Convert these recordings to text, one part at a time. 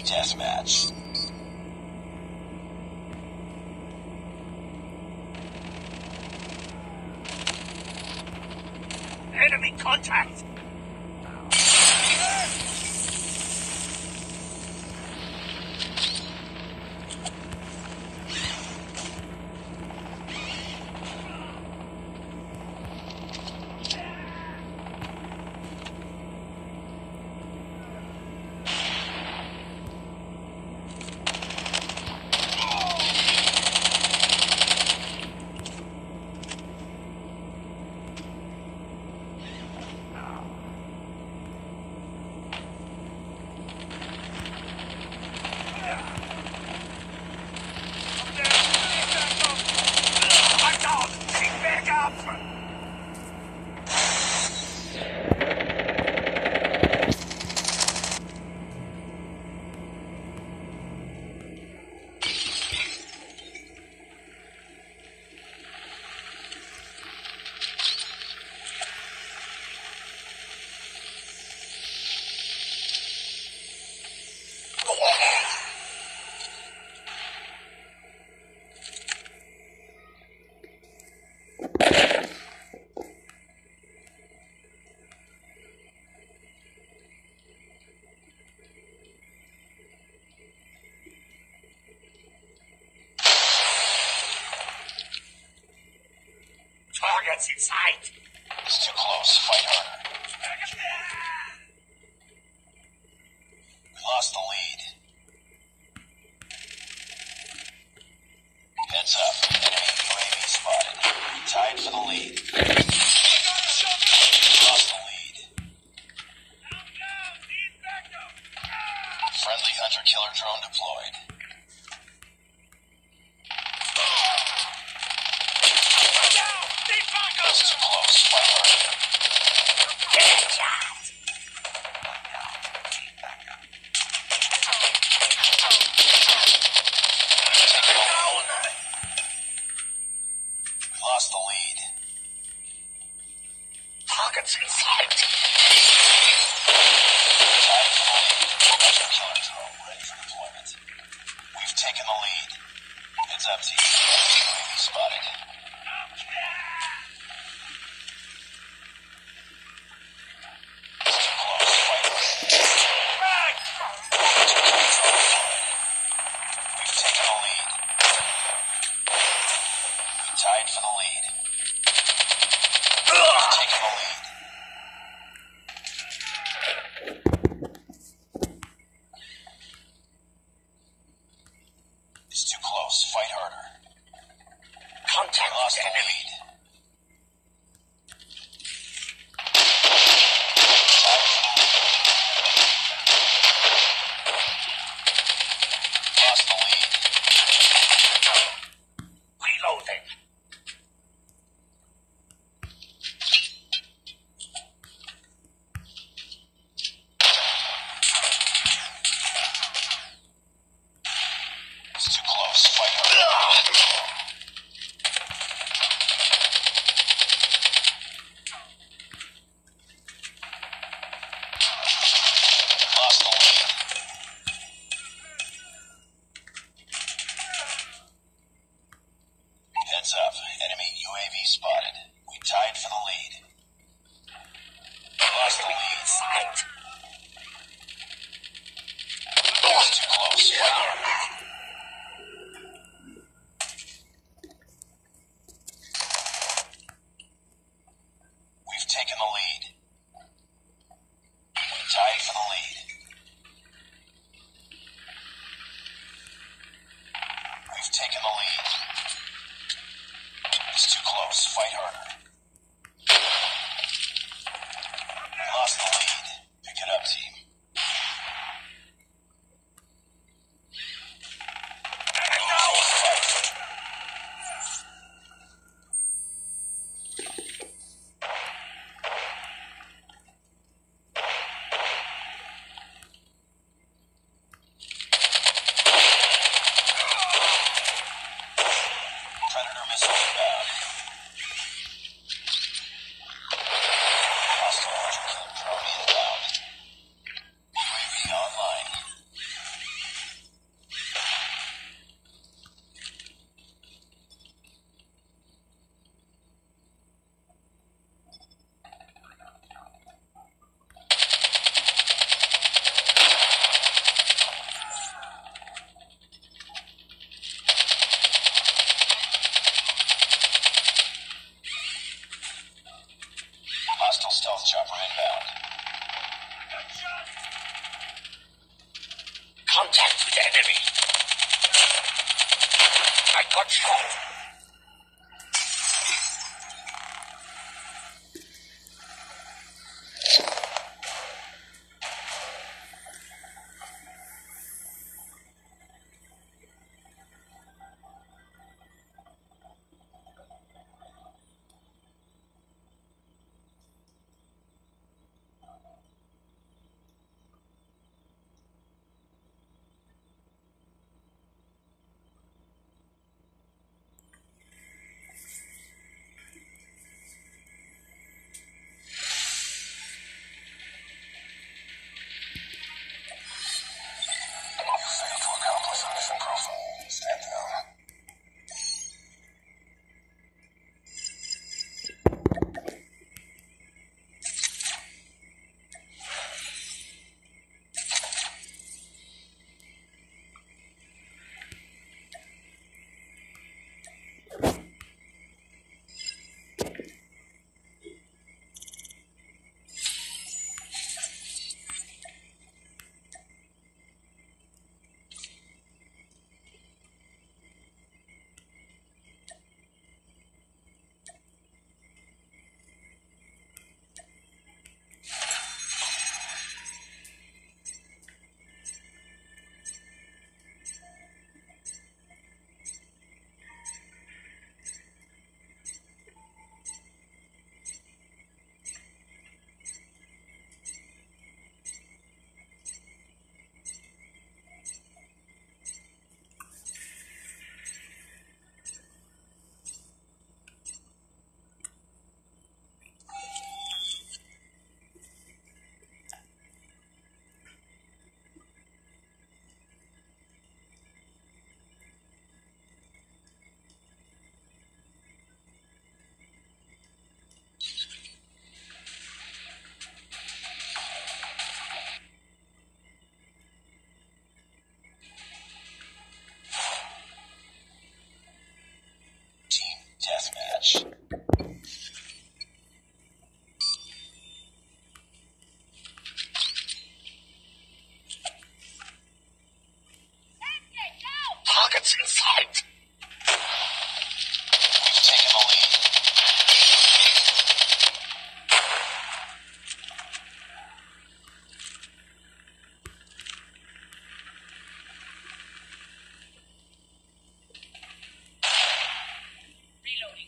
deathmatch. Enemy contact! Targets in sight! It's too close. Fight harder. We lost the lead. Heads up. Enemy UAV spotted. We tied for the lead. We lost the lead. Friendly hunter-killer drone deployed. It's too close. Fight harder. We lost the lead. Targets in sight! Tied for the lead. Hunter-killer drone ready for deployment. We've taken the lead. Heads up, team. Enemy UAV spotted. Tied for the lead. We've taken the lead. It's too close. Fight harder. Contact Lost the enemy. lead. Lost the lead. Reloading. It's too close. Fight harder. Lost the lead. Heads up. Enemy UAV spotted. We tied for the lead. Lost the lead. Sight! It's too close. Fight harder. We've taken the lead. We tied for the lead. We've taken the lead. It's too close. Fight harder. We lost the lead. Pick it up, team. Fight. Predator missile inbound. inbound. Contact with enemy. I got shot. Stand down. Team deathmatch. Targets in sight. We've taken the lead. Reloading.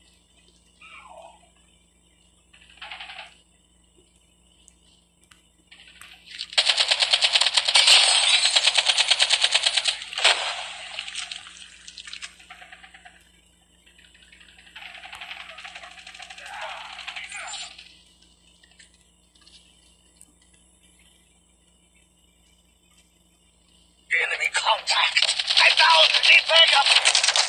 Enemy contact. I'm down. Need backup.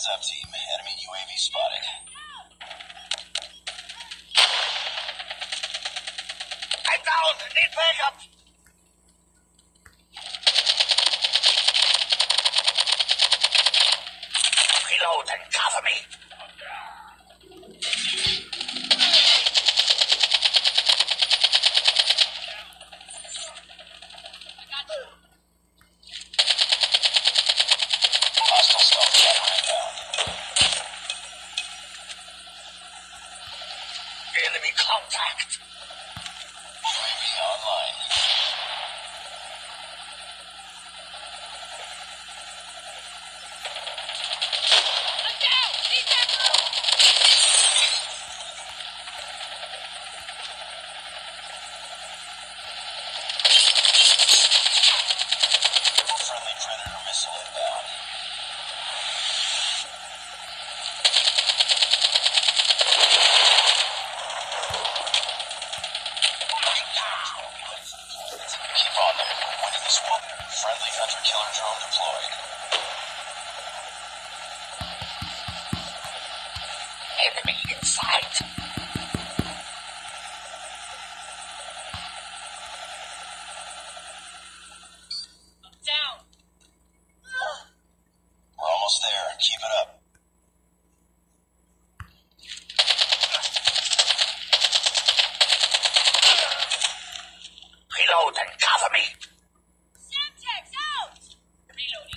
Heads up, team. Enemy UAV spotted. I'm down. Need backup. Reload and cover me. Hostile stealth fighter inbound. Enemy contact. UAV online. I'm down! Need backup! Friendly Predator missile inbound. Keep on them. We're winning this one. Friendly hunter-killer drone deployed. Enemy in sight. I'm down! We're almost there. Keep it up. Reload and cover me. Semtex out! Reloading.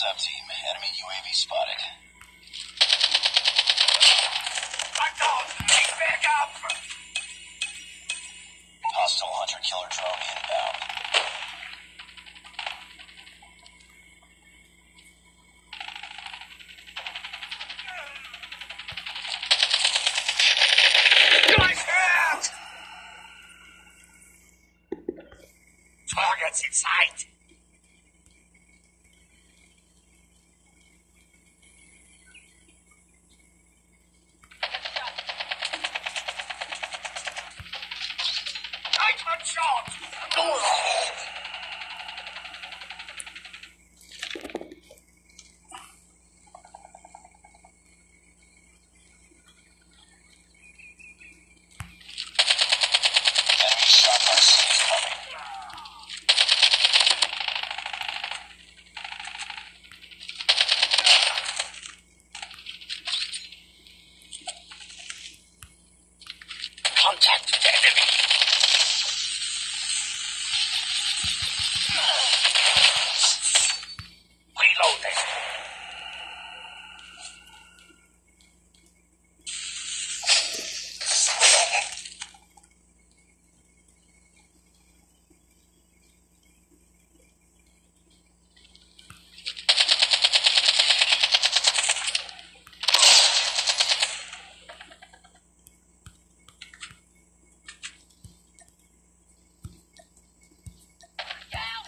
up, team. Enemy UAV spotted. Ragdoll, pick back up! Hostile hunter-killer drone inbound. Guy's hurt! Targets in sight! Tight shot! Enemy shotgun is coming. Contact with the enemy! Reloading! Down.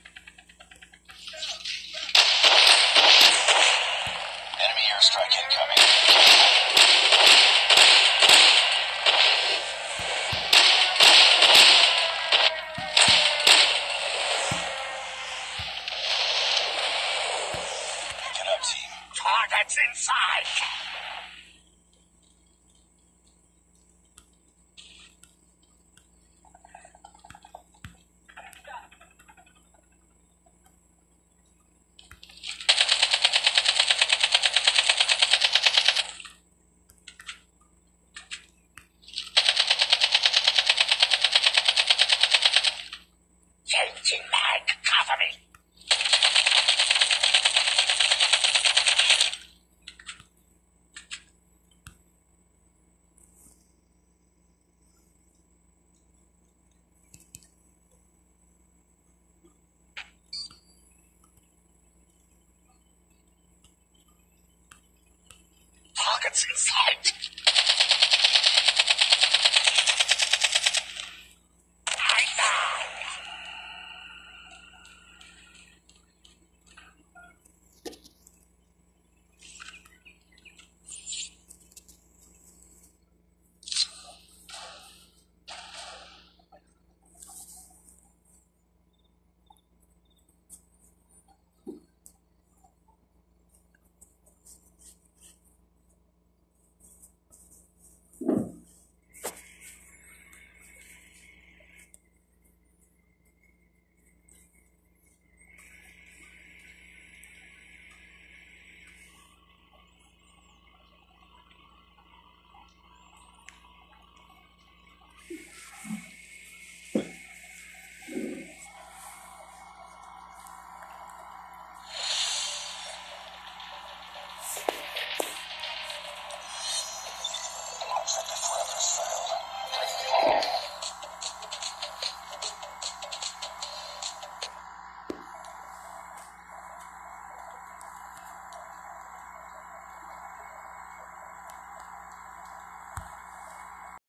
Enemy airstrike incoming. Get up, team. Targets inside! Changing mag, cover me! Targets inside!